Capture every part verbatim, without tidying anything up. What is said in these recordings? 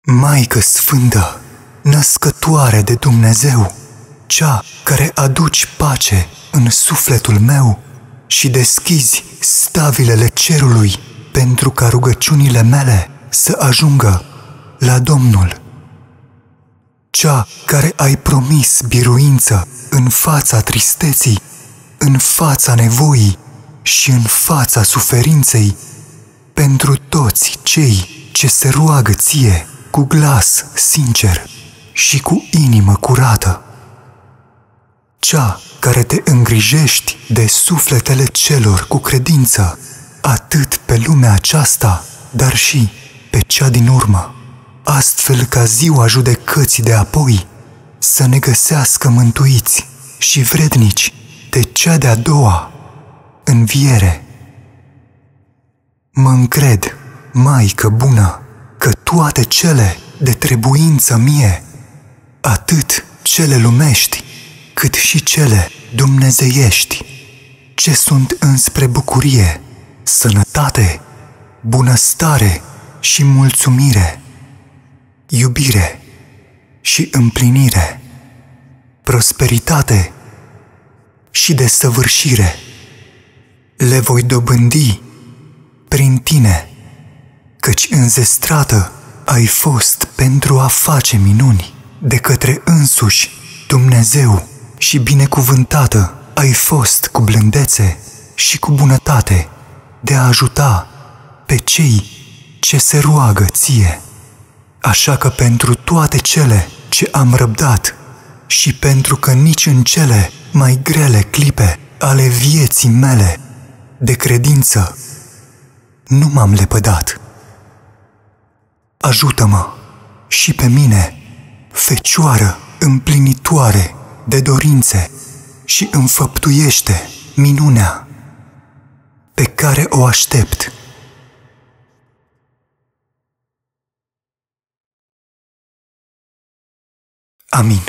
Maică Sfântă, născătoare de Dumnezeu, cea care aduci pace în sufletul meu și deschizi stabilele cerului pentru ca rugăciunile mele să ajungă la Domnul. Cea care ai promis biruință în fața tristeții, în fața nevoii și în fața suferinței, pentru toți cei ce se roagă ție cu glas sincer și cu inimă curată. Cea care te îngrijești de sufletele celor cu credință, atât pe lumea aceasta, dar și pe cea din urmă, astfel ca ziua judecății de apoi să ne găsească mântuiți și vrednici de cea de-a doua înviere. Mă încred, Maică bună, că toate cele de trebuință mie, atât cele lumești, cât și cele dumnezeiești, ce sunt înspre bucurie, sănătate, bunăstare și mulțumire, iubire și împlinire, prosperitate și desăvârșire, le voi dobândi prin tine, căci înzestrată ai fost pentru a face minuni de către însuși Dumnezeu și binecuvântată ai fost cu blândețe și cu bunătate de a ajuta pe cei ce se roagă ție. Așa că pentru toate cele ce am răbdat și pentru că nici în cele mai grele clipe ale vieții mele de credință nu m-am lepădat. Ajută-mă și pe mine, Fecioară împlinitoare de dorințe, și înfăptuiește minunea pe care o aștept. Amin.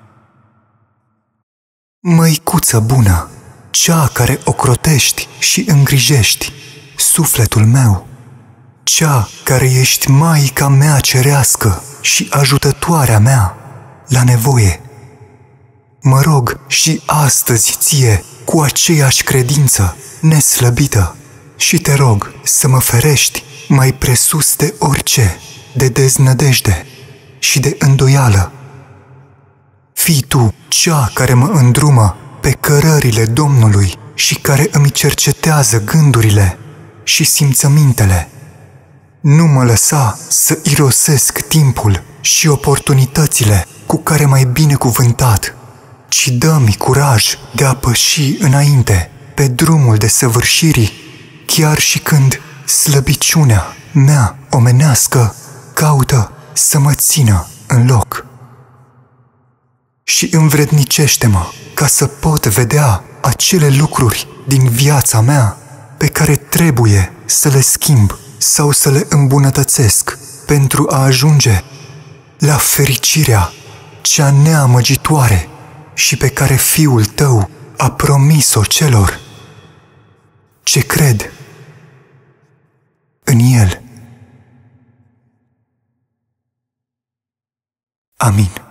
Măicuță bună, cea care ocrotești și îngrijești sufletul meu, cea care ești Maica mea cerească și ajutătoarea mea la nevoie, mă rog și astăzi ție cu aceeași credință neslăbită și te rog să mă ferești mai presus de orice de deznădejde și de îndoială. Fii tu cea care mă îndrumă pe cărările Domnului și care îmi cercetează gândurile și simțămintele. Nu mă lăsa să irosesc timpul și oportunitățile cu care m-ai binecuvântat, ci dă-mi curaj de a păși înainte pe drumul desăvârșirii, chiar și când slăbiciunea mea omenească caută să mă țină în loc. Și învrednicește-mă ca să pot vedea acele lucruri din viața mea pe care trebuie să le schimb sau să le îmbunătățesc pentru a ajunge la fericirea cea neamăgitoare și pe care Fiul tău a promis-o celor ce cred în El. Amin.